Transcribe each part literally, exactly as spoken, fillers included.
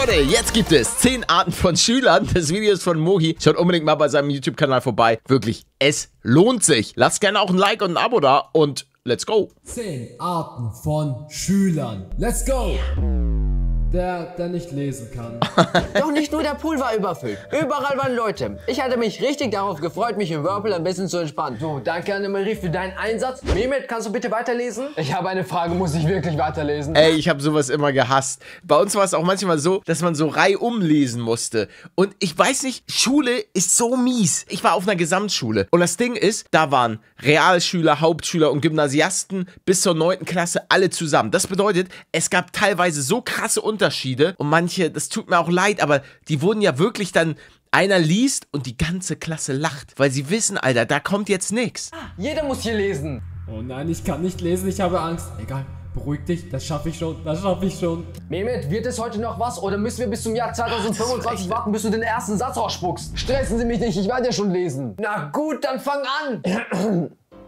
Leute, jetzt gibt es zehn Arten von Schülern. Das Video ist von Mohi. Schaut unbedingt mal bei seinem YouTube-Kanal vorbei. Wirklich, es lohnt sich. Lasst gerne auch ein Like und ein Abo da und let's go. zehn Arten von Schülern. Let's go. Der, der nicht lesen kann. Doch nicht nur der Pool war überfüllt. Überall waren Leute. Ich hatte mich richtig darauf gefreut, mich im Whirlpool ein bisschen zu entspannen. So, danke Annemarie für deinen Einsatz. Mehmet, kannst du bitte weiterlesen? Ich habe eine Frage, muss ich wirklich weiterlesen? Ey, ich habe sowas immer gehasst. Bei uns war es auch manchmal so, dass man so reihum lesen musste. Und ich weiß nicht, Schule ist so mies. Ich war auf einer Gesamtschule. Und das Ding ist, da waren Realschüler, Hauptschüler und Gymnasiasten bis zur neunten Klasse alle zusammen. Das bedeutet, es gab teilweise so krasse Unterschiede. Unterschiede und manche, das tut mir auch leid, aber die wurden ja wirklich dann, einer liest und die ganze Klasse lacht, weil sie wissen, Alter, da kommt jetzt nichts. Jeder muss hier lesen. Oh nein, ich kann nicht lesen, ich habe Angst. Egal, beruhig dich, das schaffe ich schon, das schaffe ich schon. Mehmet, wird es heute noch was oder müssen wir bis zum Jahr zweitausendfünfundzwanzig warten, bis du den ersten Satz rausspuckst? Stressen Sie mich nicht, ich werde ja schon lesen. Na gut, dann fang an.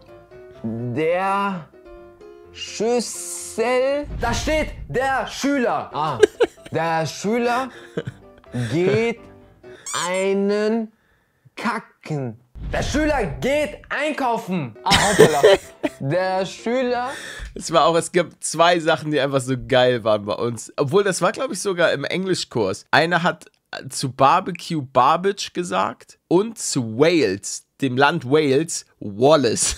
Der Schüssel. Da steht der Schüler. Ah, der Schüler geht einen kacken. Der Schüler geht einkaufen. Ah, hoppala. Der Schüler. Es war auch, es gibt zwei Sachen, die einfach so geil waren bei uns. Obwohl, das war, glaube ich, sogar im Englischkurs. Einer hat zu Barbecue Barbage gesagt und zu Wales, dem Land Wales, Wallace.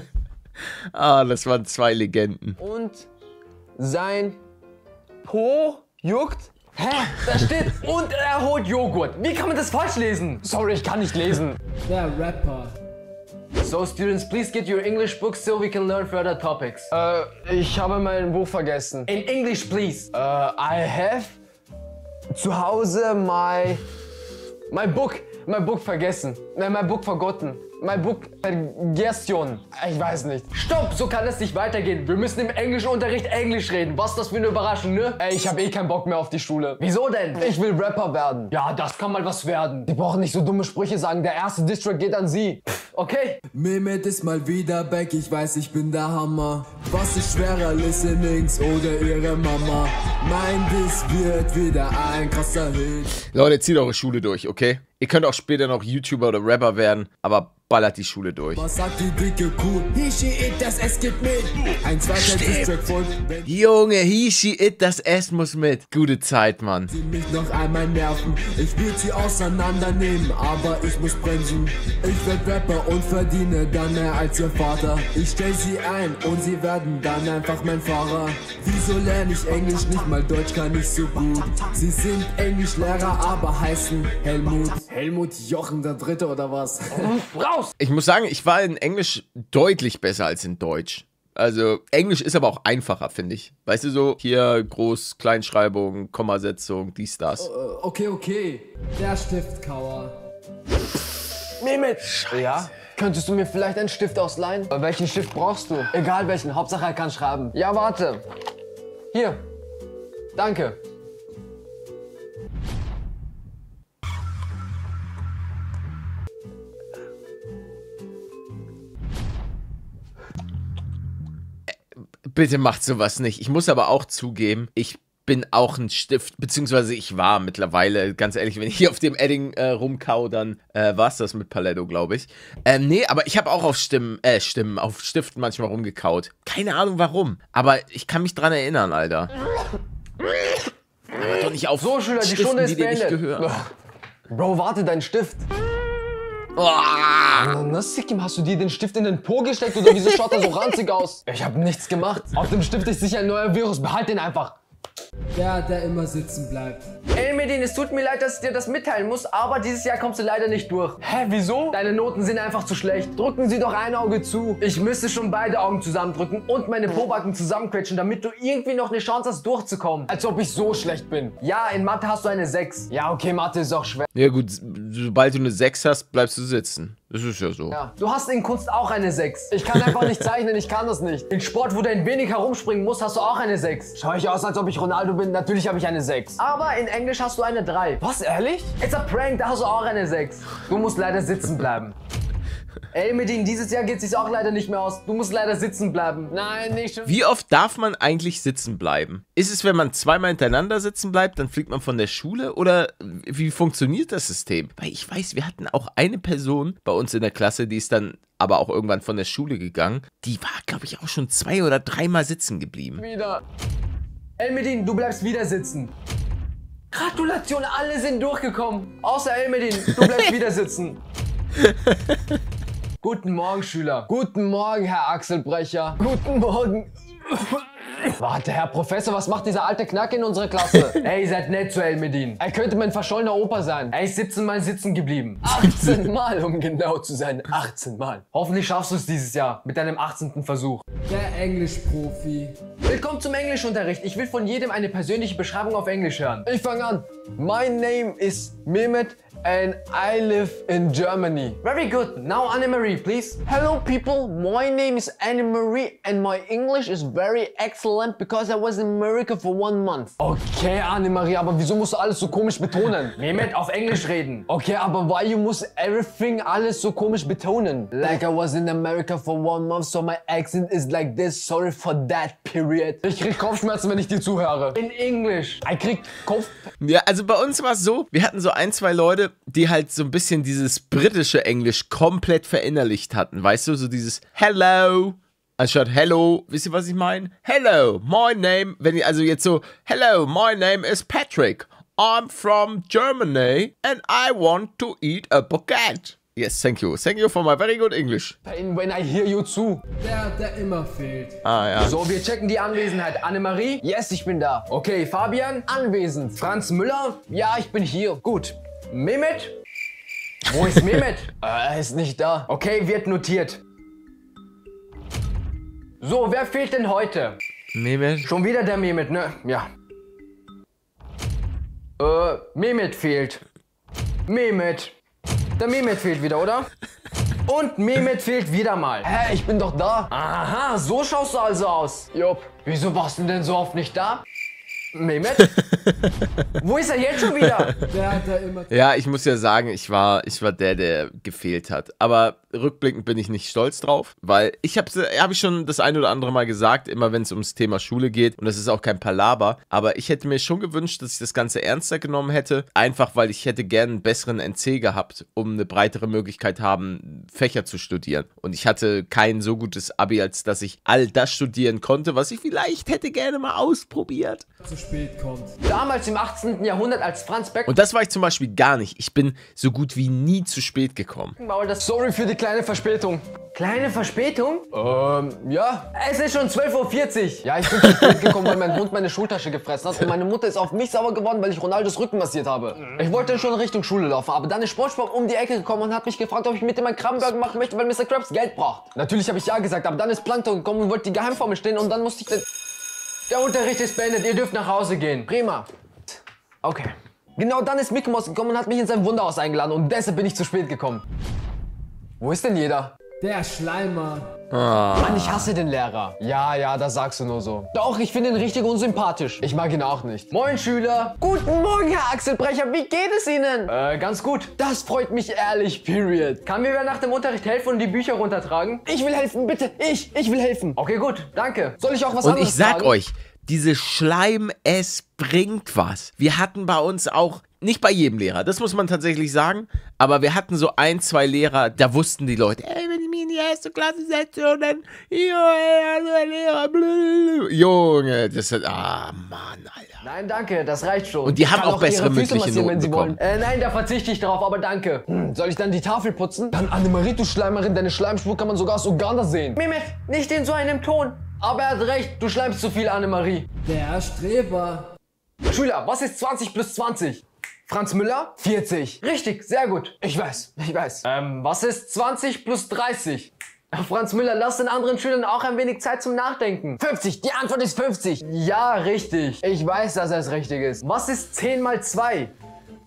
Ah, das waren zwei Legenden. Und sein Po juckt. Hä? Da steht und er holt Joghurt. Wie kann man das falsch lesen? Sorry, ich kann nicht lesen. Der Rapper. So, students, please get your English books so we can learn further topics. Äh, ich habe mein Buch vergessen. In English, please. Äh, I have Zu Hause my... mein Buch, mein Buch vergessen. Nein, mein Buch vergotten. Mein Buch vergessen. Ich weiß nicht. Stopp, so kann es nicht weitergehen. Wir müssen im Englischunterricht Englisch reden. Was ist das für eine Überraschung, ne? Ey, ich habe eh keinen Bock mehr auf die Schule. Wieso denn? Ich will Rapper werden. Ja, das kann mal was werden. Die brauchen nicht so dumme Sprüche sagen. Der erste Distrack geht an sie. Okay. Mehmet ist mal wieder back, ich weiß, ich bin der Hammer. Was ist schwerer, Listenings oder ihre Mama? Mein Diss wird wieder ein krasser Hit. Leute, zieht eure Schule durch, okay? Ihr könnt auch später noch YouTuber oder Rapper werden, aber ballert die Schule durch. Was sagt die dicke Kuh? Hishi it, das S geht mit. Ein zweiter Distrack folgt. Junge, he, she, it, das S muss mit. Gute Zeit, Mann. Sie mich noch einmal nerven. Ich will sie auseinandernehmen, aber ich muss bremsen. Ich werd Rapper und verdiene dann mehr als ihr Vater. Ich stell sie ein und sie werden dann einfach mein Fahrer. Wieso lerne ich Englisch nicht mal Deutsch kann ich so gut? Sie sind Englischlehrer, aber heißen Helmut. Helmut Jochen der Dritte oder was? Raus! Ich muss sagen, ich war in Englisch deutlich besser als in Deutsch. Also, Englisch ist aber auch einfacher, finde ich. Weißt du, so hier Groß-, Kleinschreibung, Kommasetzung, dies, das. Uh, okay, okay. Der Stiftkauer. Mehmet. Ja? Könntest du mir vielleicht einen Stift ausleihen? Welchen Stift brauchst du? Egal welchen, Hauptsache er kann schreiben. Ja, warte. Hier. Danke. Bitte macht sowas nicht. Ich muss aber auch zugeben, ich bin auch ein Stift, beziehungsweise ich war mittlerweile, ganz ehrlich, wenn ich hier auf dem Edding äh, rumkau, dann äh, war es das mit Paletto, glaube ich. Ähm, nee, aber ich habe auch auf Stimmen, äh, Stimmen, auf Stiften manchmal rumgekaut. Keine Ahnung warum, aber ich kann mich dran erinnern, Alter. Aber doch nicht auf So, Schüler, die Stiften, Stunde ist die dir nicht beendet. gehören. Bro, warte, dein Stift. Oh. Na, Sikim, hast du dir den Stift in den Po gesteckt oder wieso schaut er so ranzig aus? Ich habe nichts gemacht. Auf dem Stift ist sicher ein neuer Virus. Behalt den einfach. Der, der immer sitzen bleibt. Ey, Medin, es tut mir leid, dass ich dir das mitteilen muss, aber dieses Jahr kommst du leider nicht durch. Hä, wieso? Deine Noten sind einfach zu schlecht. Drücken Sie doch ein Auge zu. Ich müsste schon beide Augen zusammendrücken und meine Pobacken zusammenquetschen, damit du irgendwie noch eine Chance hast, durchzukommen. Als ob ich so schlecht bin. Ja, in Mathe hast du eine sechs. Ja, okay, Mathe ist auch schwer. Ja gut, sobald du eine sechs hast, bleibst du sitzen. Das ist ja so. Ja. Du hast in Kunst auch eine sechs. Ich kann einfach nicht zeichnen, ich kann das nicht. In Sport, wo du ein wenig herumspringen musst, hast du auch eine sechs. Schau ich aus, als ob ich Ronaldo bin? Natürlich habe ich eine sechs. Aber in Englisch hast du eine drei. Was, ehrlich? It's a prank, da hast du auch eine sechs. Du musst leider sitzen bleiben. Ey, Medin, dieses Jahr geht es sich auch leider nicht mehr aus. Du musst leider sitzen bleiben. Nein, nicht schon. Wie oft darf man eigentlich sitzen bleiben? Ist es, wenn man zweimal hintereinander sitzen bleibt, dann fliegt man von der Schule? Oder wie funktioniert das System? Weil ich weiß, wir hatten auch eine Person bei uns in der Klasse, die ist dann aber auch irgendwann von der Schule gegangen. Die war, glaube ich, auch schon zwei oder dreimal sitzen geblieben. Wieder. Elmedin, du bleibst wieder sitzen. Gratulation, alle sind durchgekommen. Außer Elmedin, du bleibst wieder sitzen. Guten Morgen, Schüler. Guten Morgen, Herr Achselbrecher. Guten Morgen. Warte, Herr Professor, was macht dieser alte Knack in unserer Klasse? Ey, seid nett zu Elmedin. Er könnte mein verschollener Opa sein. Er ist siebzehn Mal sitzen geblieben. achtzehn Mal, um genau zu sein. achtzehn Mal. Hoffentlich schaffst du es dieses Jahr mit deinem achtzehnten Versuch. Der Englischprofi. Willkommen zum Englischunterricht. Ich will von jedem eine persönliche Beschreibung auf Englisch hören. Ich fange an. My name is Mehmet and I live in Germany. Very good. Now Annemarie, please. Hello people, my name is Annemarie and my English is very excellent because I was in America for one month. Okay, Annemarie, aber wieso musst du alles so komisch betonen? Mehmet, auf Englisch reden. Okay, aber why you must everything alles so komisch betonen? Like I was in America for one month, so my accent is like this. Sorry for that period. Ich krieg Kopfschmerzen, wenn ich dir zuhöre. In English. Ich krieg Kopf... Ja, also bei uns war es so, wir hatten so ein, zwei Leute, die halt so ein bisschen dieses britische Englisch komplett verinnerlicht hatten. Weißt du, so dieses Hello, anstatt Hello, wisst ihr, was ich meine? Hello, my name, wenn ihr also jetzt so, Hello, my name is Patrick. I'm from Germany and I want to eat a baguette. Yes, thank you. Thank you for my very good English. Pain when I hear you zu. Der, der immer fehlt. Ah, ja. So, wir checken die Anwesenheit. Annemarie? Yes, ich bin da. Okay, Fabian? Anwesend. Franz Müller? Ja, ich bin hier. Gut. Mehmet? Wo ist Mehmet? äh, er ist nicht da. Okay, wird notiert. So, wer fehlt denn heute? Mehmet? Schon wieder der Mehmet, ne? Ja. Äh, Mehmet fehlt. Mehmet. Der Mehmet fehlt wieder, oder? Und Mehmet fehlt wieder mal. Hä, ich bin doch da. Aha, so schaust du also aus. Jupp. Wieso warst du denn so oft nicht da? Mehmet? Wo ist er jetzt schon wieder? Der hat da immer... Ja, ich muss ja sagen, ich war, ich war der, der gefehlt hat. Aber rückblickend bin ich nicht stolz drauf, weil ich habe hab ich schon das ein oder andere Mal gesagt, immer wenn es ums Thema Schule geht, und das ist auch kein Palaber, aber ich hätte mir schon gewünscht, dass ich das Ganze ernster genommen hätte, einfach weil ich hätte gerne einen besseren N C gehabt, um eine breitere Möglichkeit haben, Fächer zu studieren. Und ich hatte kein so gutes Abi, als dass ich all das studieren konnte, was ich vielleicht hätte gerne mal ausprobiert. zu spät kommt. Damals im achtzehnten Jahrhundert, als Franz Beck... Und das war ich zum Beispiel gar nicht. Ich bin so gut wie nie zu spät gekommen. Das Sorry für die kleine Verspätung. Kleine Verspätung? Ähm, ja. Es ist schon zwölf Uhr vierzig. Ja, ich bin zu spät gekommen, weil mein Hund meine Schultasche gefressen hat. Und meine Mutter ist auf mich sauer geworden, weil ich Ronaldos Rücken massiert habe. Ich wollte schon Richtung Schule laufen, aber dann ist Sportsport um die Ecke gekommen und hat mich gefragt, ob ich mit ihm einen Krabbenburger machen möchte, weil Mister Krabs Geld braucht. Natürlich habe ich ja gesagt, aber dann ist Plankton gekommen und wollte die Geheimformel stehen und dann musste ich... Den Der Unterricht ist beendet, ihr dürft nach Hause gehen. Prima. Okay. Genau dann ist Mickey Mouse gekommen und hat mich in sein Wunderhaus eingeladen und deshalb bin ich zu spät gekommen. Wo ist denn jeder? Der Schleimer. Mann, ich hasse den Lehrer. Ja, ja, das sagst du nur so. Doch, ich finde ihn richtig unsympathisch. Ich mag ihn auch nicht. Moin, Schüler. Guten Morgen, Herr Achselbrecher. Wie geht es Ihnen? Äh, ganz gut. Das freut mich ehrlich, period. Kann mir wer nach dem Unterricht helfen und die Bücher runtertragen? Ich will helfen, bitte. Ich, ich will helfen. Okay, gut. Danke. Soll ich auch was Und anderes ich sag tragen? euch, diese Schleim, es bringt was. Wir hatten bei uns auch, nicht bei jedem Lehrer, das muss man tatsächlich sagen, aber wir hatten so ein, zwei Lehrer, da wussten die Leute, ey, wenn ich mich in die erste Klasse setze und dann, Junge, Lehrer, blablabla. Junge, das ist, ah, Mann, Alter. Nein, danke, das reicht schon. Und die haben Ich kann auch bessere ihre Füße mündliche massieren, wenn Noten sie bekommen. wollen. Äh, nein, da verzichte ich drauf, aber danke. Hm, soll ich dann die Tafel putzen? Dann Annemarie, du Schleimerin, deine Schleimspur kann man sogar aus Uganda sehen. Mehmet, nicht in so einem Ton. Aber er hat recht, du schleimst zu viel, Annemarie. Der Streber. Schüler, was ist zwanzig plus zwanzig? Franz Müller? vierzig. Richtig, sehr gut. Ich weiß, ich weiß. Ähm, was ist zwanzig plus dreißig? Franz Müller, lass den anderen Schülern auch ein wenig Zeit zum Nachdenken. fünfzig, die Antwort ist fünfzig. Ja, richtig. Ich weiß, dass es richtig ist. Was ist zehn mal zwei?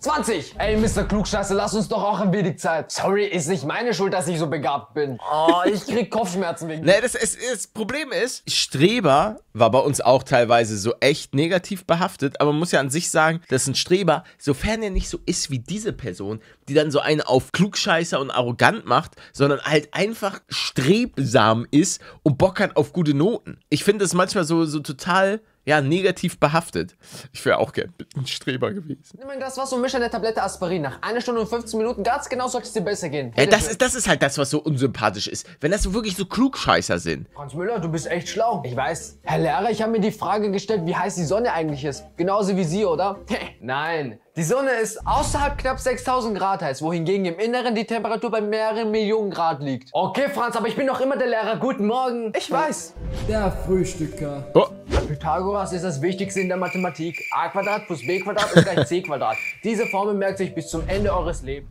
zwanzig. Ey, Mister Klugscheiße, lass uns doch auch ein wenig Zeit. Sorry, ist nicht meine Schuld, dass ich so begabt bin. Oh, ich krieg Kopfschmerzen wegen... Ne, das, das, das Problem ist, Streber war bei uns auch teilweise so echt negativ behaftet, aber man muss ja an sich sagen, dass ein Streber, sofern er nicht so ist wie diese Person, die dann so einen auf Klugscheißer und arrogant macht, sondern halt einfach strebsam ist und Bock hat auf gute Noten. Ich finde das manchmal so, so total... ja, negativ behaftet. Ich wäre auch gern ein Streber gewesen. Nimm ein Glas Wasser und misch eine Tablette Aspirin. Nach einer Stunde und fünfzehn Minuten ganz genau sollte es dir besser gehen. Ja, das ist, das ist halt das, was so unsympathisch ist. Wenn das so wirklich so Klugscheißer sind. Franz Müller, du bist echt schlau. Ich weiß. Herr Lehrer, ich habe mir die Frage gestellt, wie heiß die Sonne eigentlich ist. Genauso wie Sie, oder? Nein. Die Sonne ist außerhalb knapp sechstausend Grad heiß, wohingegen im Inneren die Temperatur bei mehreren Millionen Grad liegt. Okay, Franz, aber ich bin doch immer der Lehrer. Guten Morgen. Ich weiß. Der Frühstücker. Oh. Pythagoras ist das Wichtigste in der Mathematik. A Quadrat plus B Quadrat ist gleich C Quadrat. Diese Formel merkt sich bis zum Ende eures Lebens.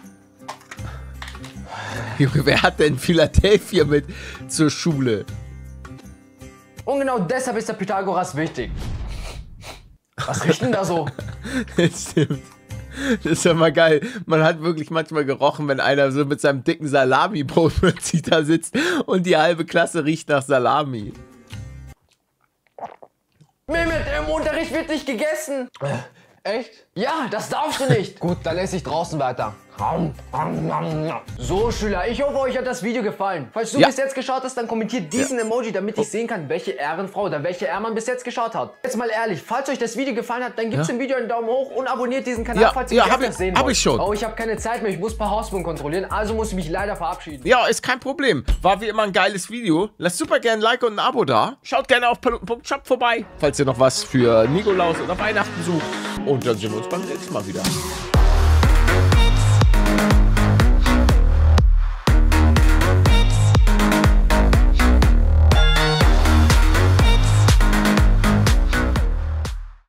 Junge, wer hat denn Philadelphia mit zur Schule? Und genau deshalb ist der Pythagoras wichtig. Was riecht denn da so? Das stimmt. Das ist ja mal geil. Man hat wirklich manchmal gerochen, wenn einer so mit seinem dicken Salami-Brot plötzlich da sitzt und die halbe Klasse riecht nach Salami. Mehmet, im Unterricht wird nicht gegessen. Äh, echt? Ja, das darfst du nicht. Gut, dann esse ich draußen weiter. So, Schüler, ich hoffe, euch hat das Video gefallen. Falls du Ja. bis jetzt geschaut hast, dann kommentiert diesen Ja. Emoji, damit ich sehen kann, welche Ehrenfrau oder welcher Ehrmann bis jetzt geschaut hat. Jetzt mal ehrlich, falls euch das Video gefallen hat, dann gebt Ja. dem Video einen Daumen hoch und abonniert diesen Kanal, Ja, falls ihr ja, mich hab öfters ich- sehen hab wollt. ich schon. Oh, ich habe keine Zeit mehr, ich muss ein paar Hausboden kontrollieren, also muss ich mich leider verabschieden. Ja, ist kein Problem. War wie immer ein geiles Video. Lasst super gerne ein Like und ein Abo da. Schaut gerne auf paluten punkt shop vorbei, falls ihr noch was für Nikolaus oder Weihnachten sucht. Und dann sehen wir uns beim nächsten Mal wieder.